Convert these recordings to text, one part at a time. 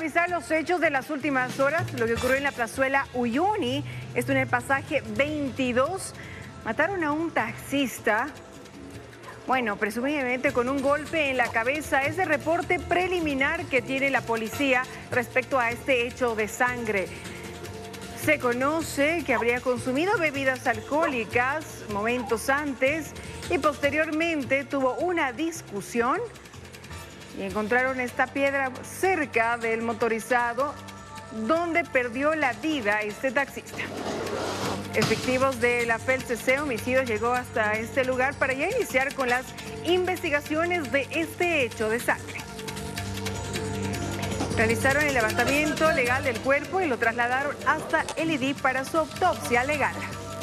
revisar los hechos de las últimas horas, lo que ocurrió en la plazuela Uyuni, esto en el pasaje 22. Mataron a un taxista, bueno, presumiblemente con un golpe en la cabeza. Es el reporte preliminar que tiene la policía respecto a este hecho de sangre. Se conoce que habría consumido bebidas alcohólicas momentos antes y posteriormente tuvo una discusión y encontraron esta piedra cerca del motorizado donde perdió la vida este taxista. Efectivos de la FELCC Homicidios llegó hasta este lugar para ya iniciar con las investigaciones de este hecho de sangre. Realizaron el levantamiento legal del cuerpo y lo trasladaron hasta el IDI para su autopsia legal.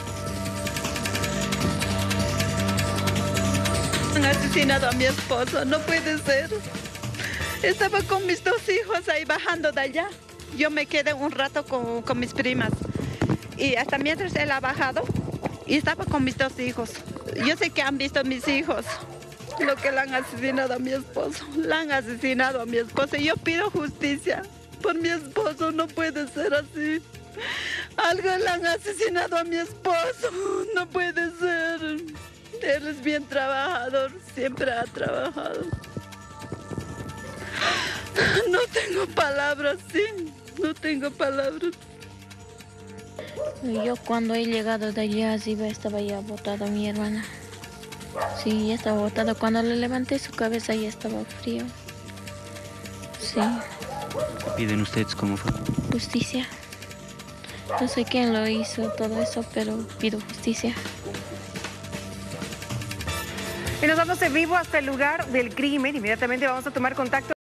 Han asesinado a mi esposo, no puede ser. Estaba con mis dos hijos ahí bajando de allá. Yo me quedé un rato con mis primas. Y hasta mientras él ha bajado, y estaba con mis dos hijos. Yo sé que han visto mis hijos lo que le han asesinado a mi esposo. Le han asesinado a mi esposo. Y yo pido justicia por mi esposo, no puede ser así. Algo le han asesinado a mi esposo, no puede ser. Él es bien trabajador, siempre ha trabajado. No tengo palabras, sí, no tengo palabras. Yo cuando he llegado de allá, estaba ya botada mi hermana. Sí, ya estaba botada. Cuando le levanté su cabeza ya estaba frío. Sí. ¿Qué piden ustedes como familia? Justicia. No sé quién lo hizo todo eso, pero pido justicia. Y nos vamos en vivo hasta el lugar del crimen. Inmediatamente vamos a tomar contacto.